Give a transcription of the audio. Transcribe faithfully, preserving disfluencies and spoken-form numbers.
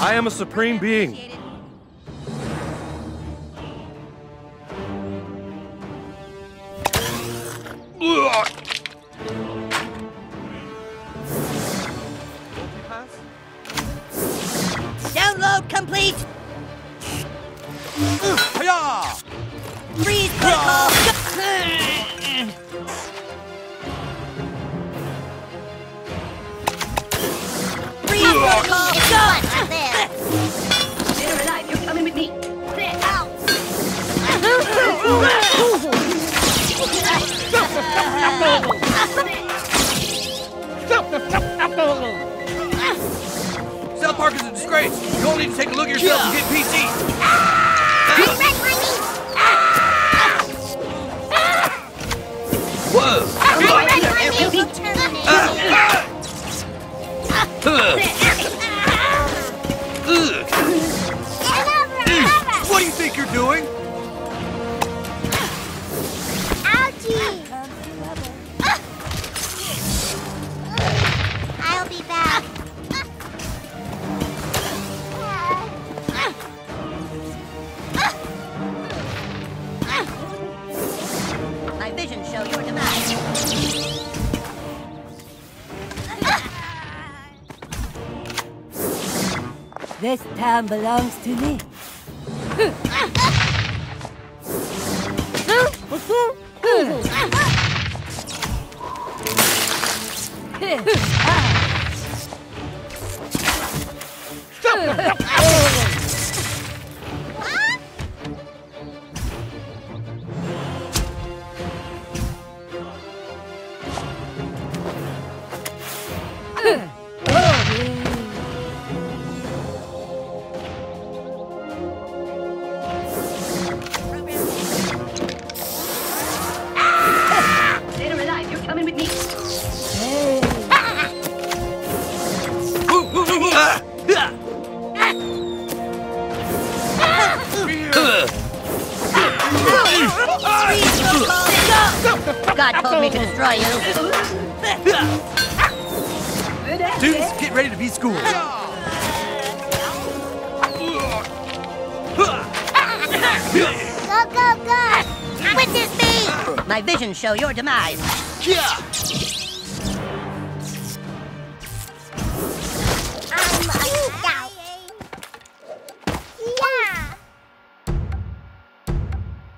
I am a supreme being. Download complete! Hiya! Freeze protocol! Freeze protocol! Done! Dead or alive, you're coming with me. Ow! South Park is a disgrace. You all need to take a look at yourself and get P C. Whoa! What do you think you're doing? Ouchie! I'll be back. My vision show your demise. This town belongs to me. Dead or alive, you're coming with me. Freeze protocol! God told me to destroy you. Students, get ready to be schooled. Go, go, go! Witness me! My vision show your demise. Yeah!